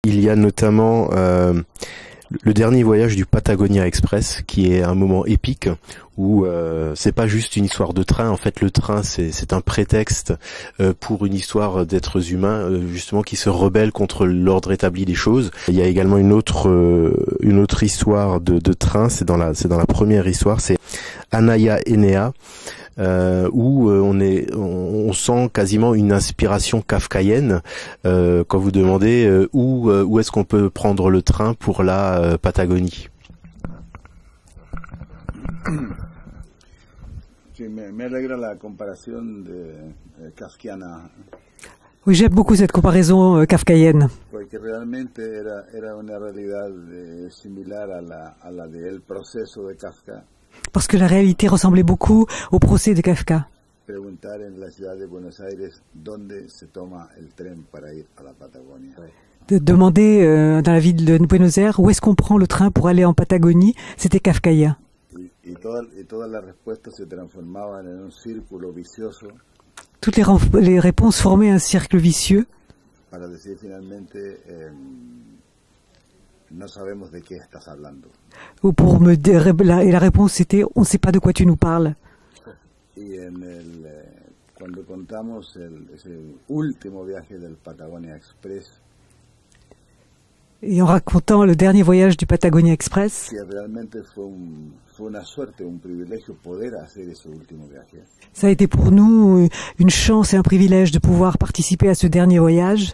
Il y a notamment le dernier voyage du Patagonia Express, qui est un moment épique où c'est pas juste une histoire de train. En fait, le train c'est un prétexte pour une histoire d'êtres humains justement qui se rebellent contre l'ordre établi des choses. Il y a également une autre histoire de train. C'est dans la première histoire. C'est Anaya Enea. Où on sent quasiment une inspiration kafkaïenne quand vous demandez où est-ce qu'on peut prendre le train pour la Patagonie. Sí, me alegra la comparación kafkiana. Oui, j'aime beaucoup cette comparaison kafkaïenne. Porque realmente era una realidad similar a la del proceso de Kafka. Parce que la réalité ressemblait beaucoup au procès de Kafka. Preguntar en la ciudad de Buenos Aires dónde se toma el tren para ir a la Patagonia. De demander dans la ville de Buenos Aires où est-ce qu'on prend le train pour aller en Patagonie, c'était kafkaïen. Y todas las respuestas se transformaban en un círculo vicioso. Toutes les réponses formaient un cercle vicieux. Para decir finalmente no sabemos de qué estás hablando. Ou pour me dire, et la réponse c'était on ne sait pas de quoi tu nous parles. Y cuando contamos ese último viaje del Patagonia Express. Et en racontant le dernier voyage du Patagonia Express. Que realmente fue una suerte, un privilegio poder hacer ese último viaje. Ça a été pour nous une chance et un privilège de pouvoir participer à ce dernier voyage.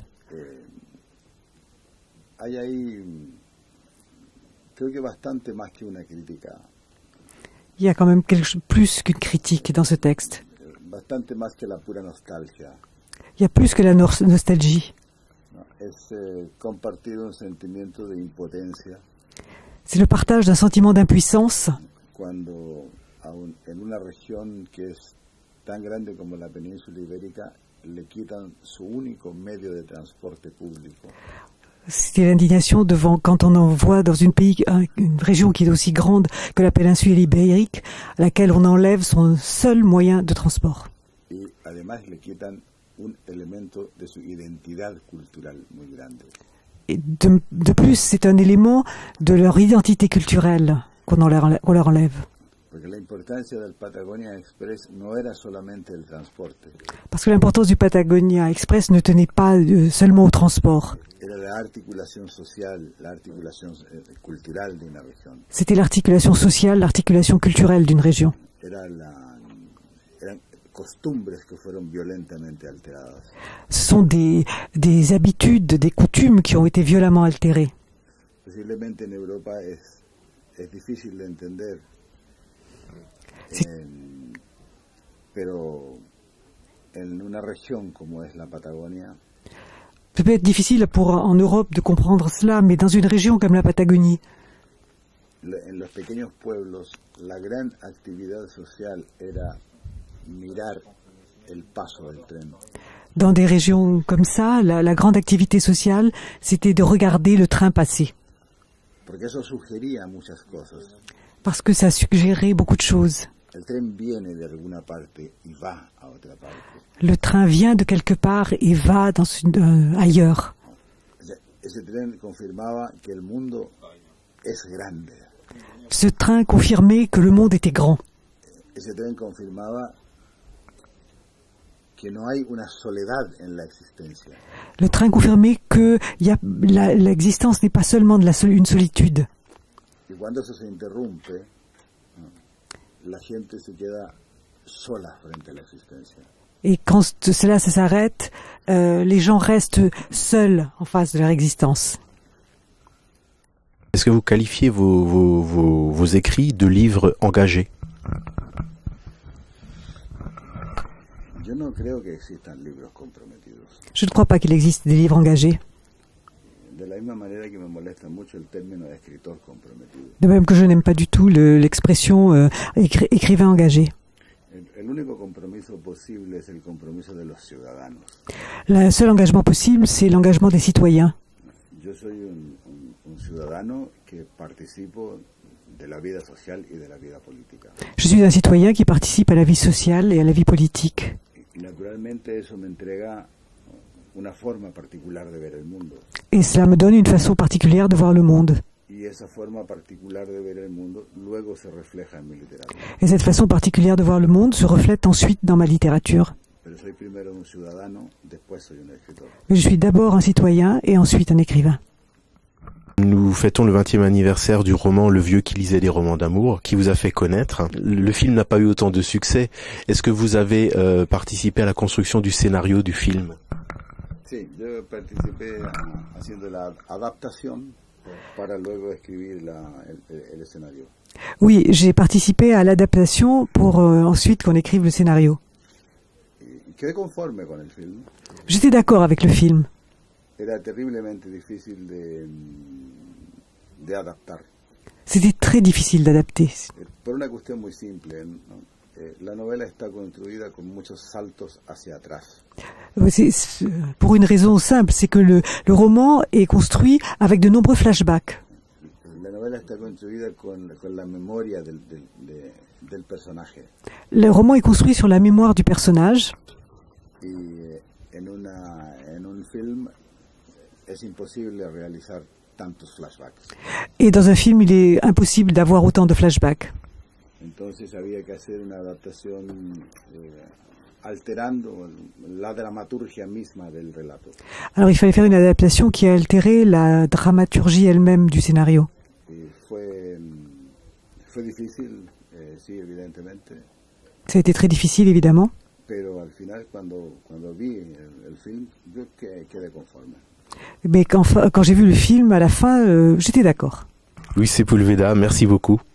Hay ahí, creo que bastante más que una crítica. Il y a quand même quelque chose plus qu'une critique dans ce texte. Bastante más que la pura nostalgia. Il y a plus que la nostalgie. Es compartir un sentimiento de impotencia. C'est le partage d'un sentiment d'impuissance. Cuando en una región que es tan grande como la península ibérica le quitan su único medio de transporte público. C'était l'indignation devant quand on en voit dans une région qui est aussi grande que la péninsule ibérique, à laquelle on enlève son seul moyen de transport. Y además le quitan un elemento de su identidad cultural muy grande. Et de plus, c'est un élément de leur identité culturelle qu'on leur enlève. Porque la importancia del Patagonia Express no era solamente el transporte. Parce que l'importance du Patagonia Express ne tenait pas seulement au transport. Era la articulación social, la articulación cultural de una región. C'était l'articulation sociale, l'articulation culturelle d'une région. Eran costumbres que fueron violentamente alteradas. Ce sont des habitudes, des coutumes qui ont été violemment altérées. Posiblemente en Europa es difícil de entender. Pero en una región como es la Patagonia, ça peut être difficile en Europe de comprendre cela, mais dans une région comme la Patagonie, en los pequeños pueblos, la gran actividad social era mirar el paso del tren. Dans des régions comme ça, la grande activité sociale, c'était de regarder le train passer. Porque eso sugería muchas cosas. Parce que ça suggérait beaucoup de choses. El tren viene de alguna parte y va a otra parte. Le train vient de quelque part et va ailleurs. Ese tren confirmaba que el mundo es grande. Ce train confirmait que le monde était grand. Ese tren confirmaba que no hay una soledad en la existencia. Le train confirmait que l'existence n'est pas seulement une solitude. Y cuando eso se interrumpe, la gente se queda sola frente a la existencia. Et quand cela s'arrête, les gens restent seuls en face de leur existence. Est-ce que vous qualifiez vos écrits de livres engagés? Yo no creo que existan libros comprometidos. Je ne crois pas qu'il existe des livres engagés. De la misma manera que me molesta mucho el término de escritor comprometido. De même que je n'aime pas du tout l'expression écrivain engagé. El único compromiso posible es el compromiso de los ciudadanos. Le seul engagement possible, c'est l'engagement des citoyens. Yo soy un ciudadano que participo de la vida social y de la vida política. Je suis un citoyen qui participe à la vie sociale et à la vie politique. Y naturalmente eso me entrega una forma particular de ver el mundo. Et cela me donne une façon particulière de voir le monde. Y esa forma particular de ver el mundo luego se refleja en mi literatura. Et cette façon particulière de voir le monde se reflète ensuite dans ma littérature. Pero soy primero un ciudadano, después soy un escritor. Mais je suis d'abord un citoyen et ensuite un écrivain. Nous fêtons le 20e anniversaire du roman Le Vieux qui lisait des romans d'amour, qui vous a fait connaître. Le film n'a pas eu autant de succès. Est-ce que vous avez participé à la construction du scénario du film? Sí, yo participé haciendo la adaptación para luego escribir el escenario. Oui, j'ai participé à l'adaptation pour ensuite qu'on écrive le scénario. Y quedé conforme con el film. J'étais d'accord avec le film. Era terriblemente difícil de adaptar. C'était très difficile d'adapter. Por una cuestión muy simple, ¿no? La novela está construida con muchos saltos hacia atrás. Pour une raison simple, c'est que le roman est construit avec de nombreux flashbacks. La novela está construida con la memoria del personaje. Le roman est construit sur la mémoire du personnage. Y en un film es imposible realizar tantos flashbacks. Et dans un film, il est impossible d'avoir autant de flashbacks. Entonces había que hacer una adaptación alterando la dramaturgia misma del relato. Alors il fallait faire une adaptation qui a altéré la dramaturgie elle-même du scénario. Y fue difícil, sí, evidentemente. Ça a été très difficile, évidemment. Pero al final, cuando vi el film, yo quedé conforme. Mais quand j'ai vu le film, à la fin, j'étais d'accord. Luis Sepúlveda, merci beaucoup.